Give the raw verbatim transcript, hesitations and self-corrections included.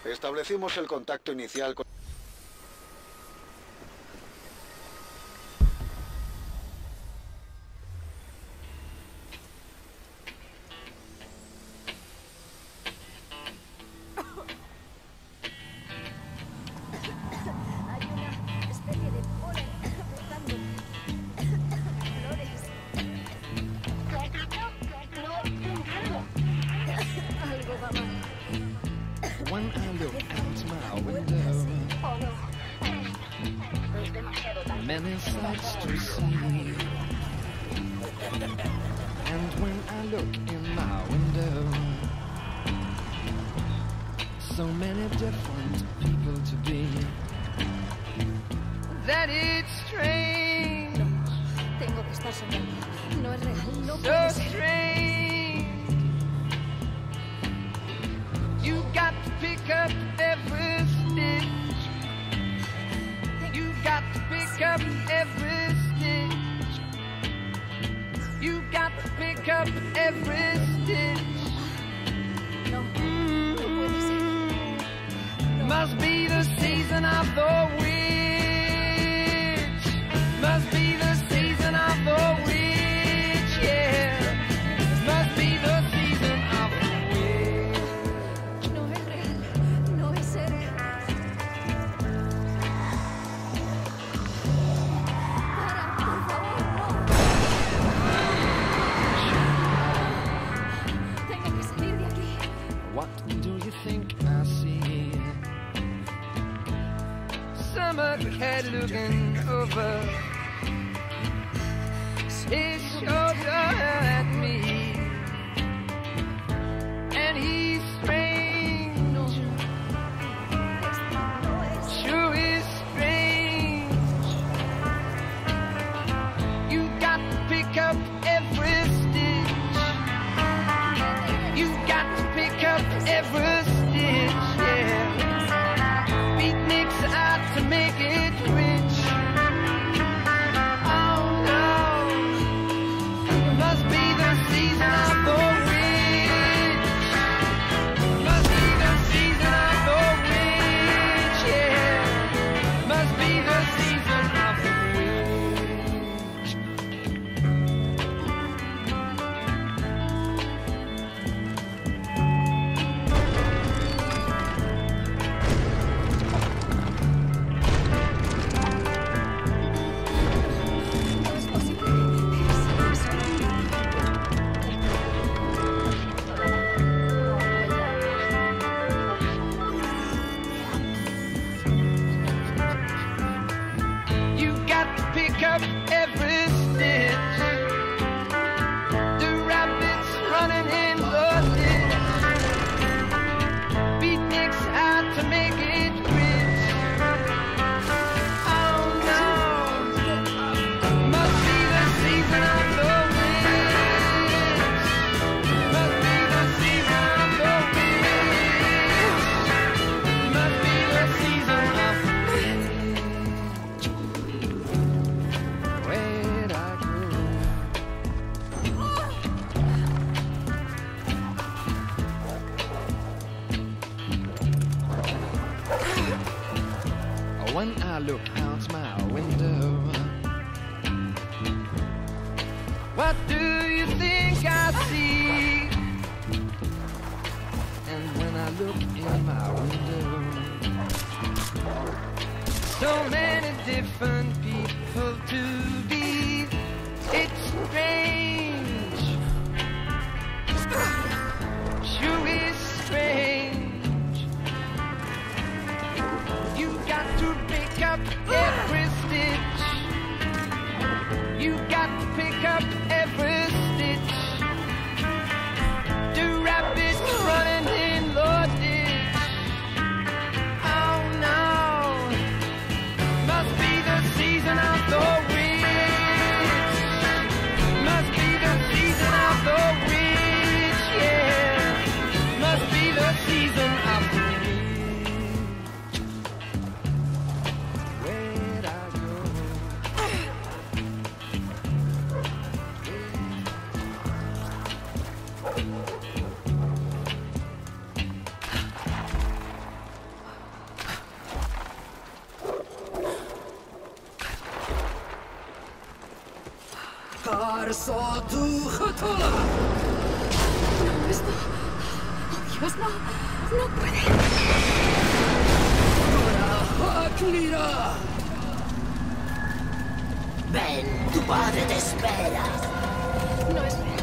Establecimos el contacto inicial con... When I look out my window, many sights to see. And when I look in my window, so many different people to be, that it's strange. Tengo que estar soñando. No es real, no So puede ser. strange. You got to pick up every stitch. You got to pick up every stitch. You got to pick up every stitch. No, no puede ser. No. Must be the season of the witch. Must be the season of the witch, yeah. Must be the season of the witch. No es real, no es ser. Para, por favor, no. Tengo que salir de aquí. What do you think I see? Summer cat looking over his shoulder at me, and he's strange. No. Esto no es. Sure is strange. You got to pick up every stitch. You got to pick up every stitch, yeah. Beatniks out to make it rich. Oh no, must be the season of the witch. Must be the season of the witch, yeah. Must be the season of the witch. No es posible. Es You got to pick up every stitch. The rabbits running in the ditch. Beatniks out to make it rich. Oh no, must be the season of the witch. Must be the season of the witch. Must be the season of the witch. Where'd I go? When I look out my window, what do you think I see? And when I look in my window, so many different people to be. It's strange. Sure is strange. You got to pick up every stitch. You got to pick up every stitch. The rabbits running in the ditch. Oh no, must be the season of the witch. Must be the season of the witch, yeah. Must be the season of the witch. Where'd I go? Tarso tu Jatola. No, esto... Oh, Dios, no. No puede. Hakmira. Ven, tu padre te espera. No es real.